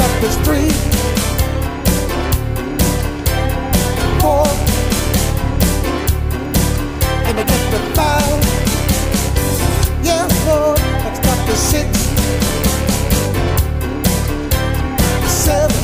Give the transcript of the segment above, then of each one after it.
step is 3, 4, and I get to 5. Yeah, Lord, next step is 6, 7.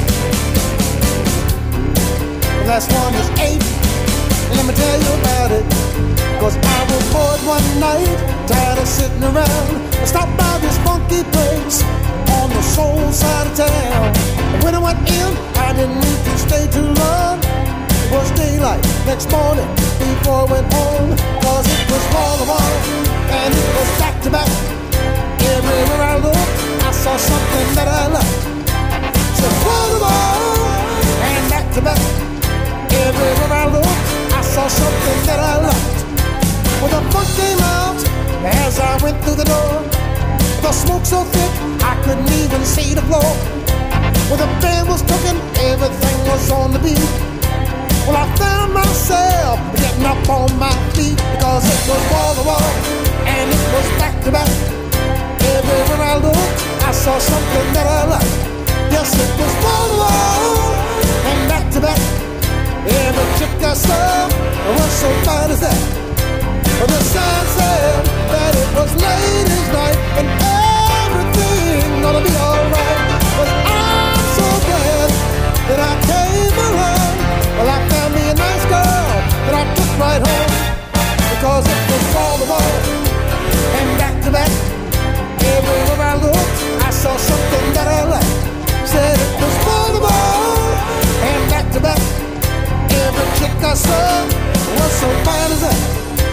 The last one is 8. And let me tell you about it. 'Cause I was bored one night, tired of sitting around. I stopped by this funky place on the soul side of town. And when I went in, I didn't need to stay too long. It was daylight next morning before I went home. 'Cause it was wall to wall, and it was back to back. Everywhere I looked, I saw something that I liked. So wall to wall, and back to back. Everywhere I looked, I saw something that I liked. Well, the funk came out as I went through the door. The smoke so thick, I couldn't even see the floor. Well, the band was cooking, everything was on the beat. Well, I found myself getting up on my feet, because it was wall to wall, and it was back to back. Everywhere I looked, I saw something that I liked. Yes, it was wall to wall, and back to back. Every chick I saw was so fine as that. The sign said that it was ladies' night, and everything ought to be alright. But I'm so glad that I came along. Well, I found me a nice girl that I took right home, because it was wall to wall and back to back. Everywhere I looked, I saw something that I liked. Said it was wall to wall and back to back. Every chick I saw was so fine as that.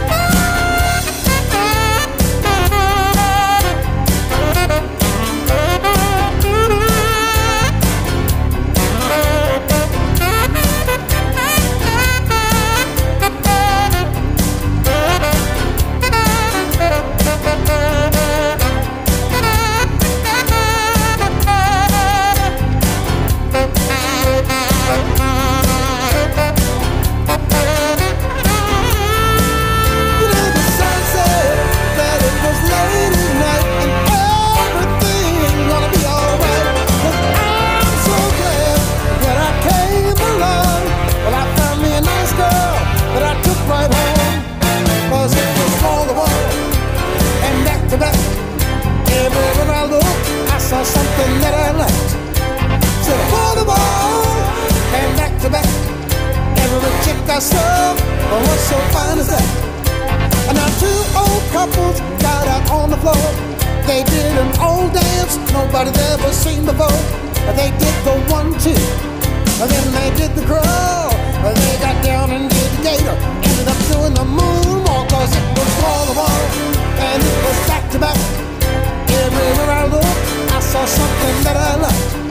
Saw something that I liked. Said wall to wall and back to back. Every chick I saw was so fine as that. And now 2 old couples got out on the floor. They did an old dance nobody'd ever seen before. They did the 1-2, and then they did the crawl. They got down and did the gator. Ended up doing the moonwalk, 'cause it was wall to wall and it was back to back. Everywhere I looked, I saw something that I liked.